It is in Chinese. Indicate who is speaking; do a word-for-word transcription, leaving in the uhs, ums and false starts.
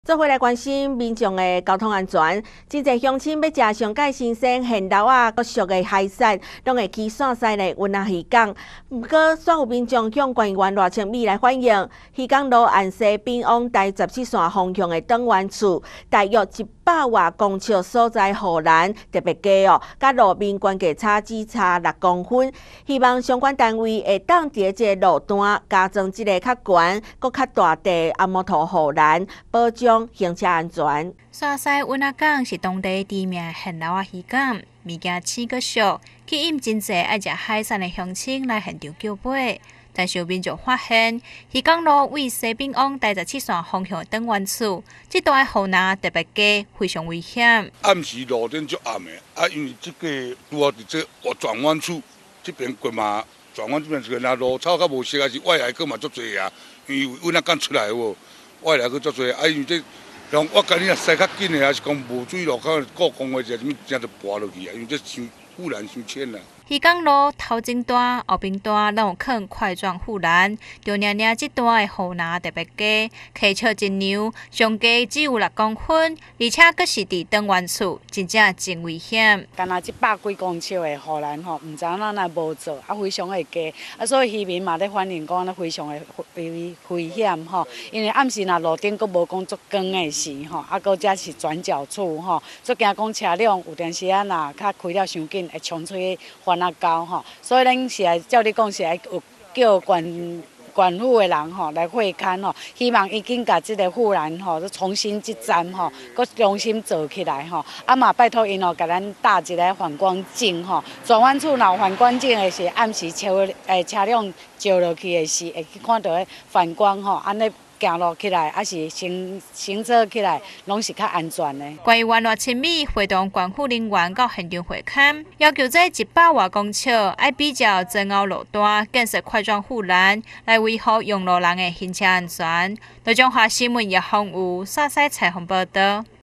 Speaker 1: 做回来关心民众的交通安全，真侪乡亲要食上介新鲜、现捞啊、各俗的海产，拢会去线西的云南渔港。不过，煞有民众向官员热情米来反映，渔港路岸西边往台十七线方向的转弯处，大约一百外公尺所在护栏特别低哦，甲路面关系差只差六公分。希望相关单位会当伫这个路段加装一个较悬、搁较大地阿摩托护栏，保障行车安全。
Speaker 2: 山西云南港是当地知名现捞啊渔港，物件市阁俗，吸引真侪爱食海产的乡亲来现场叫买。但是有民众发现，渔港路为西边往台十七线方向转弯处，这段护栏特别低，非常危险。
Speaker 3: 暗时路顶足暗的，啊，因为这个拄好伫这转弯处这边过嘛，转弯这边是那路草较无熟，还是外来个嘛足侪啊，因为云南港出来无，外来个足侪，啊，因为这。让我今日啊驶较紧的，还是讲无水路口过公话，就什么真就滑落去啊！因为这伤护栏伤浅啦。
Speaker 2: 渔港路头前段、后边段拢有坑块状护栏，就领领这段的护栏特别低，溪桥一娘，上低只有六公分，而且阁是伫转弯处，真正真危险。
Speaker 4: 干那一百几公尺的护栏吼，唔知影咱来无做，啊非常的低，啊所以渔民嘛咧反映讲，非常的危危险吼，因为暗时若路顶阁无讲足光的时吼，啊搁遮是转角处吼，足惊讲车辆有阵时啊若较开了伤紧，会冲出去翻。那高吼，所以咱是来照你讲是来有叫管管护的人吼来会勘吼，希望已经把这个护栏吼重新这站吼，搁重新做起来吼。啊嘛拜托因吼，给咱搭一个反光镜吼，转弯处若反光镜的是暗时车诶车辆照落去的是会去看到个反光吼，安尼。行路起来，还是行行车起来，拢是较安全的。
Speaker 2: 关于万华千米会动管护人员到现场会勘，要求在一百外公尺，爱比较前后路段建设块状护栏，来维护用路人的行车安全。台中华新闻叶宏武、山西采访报道。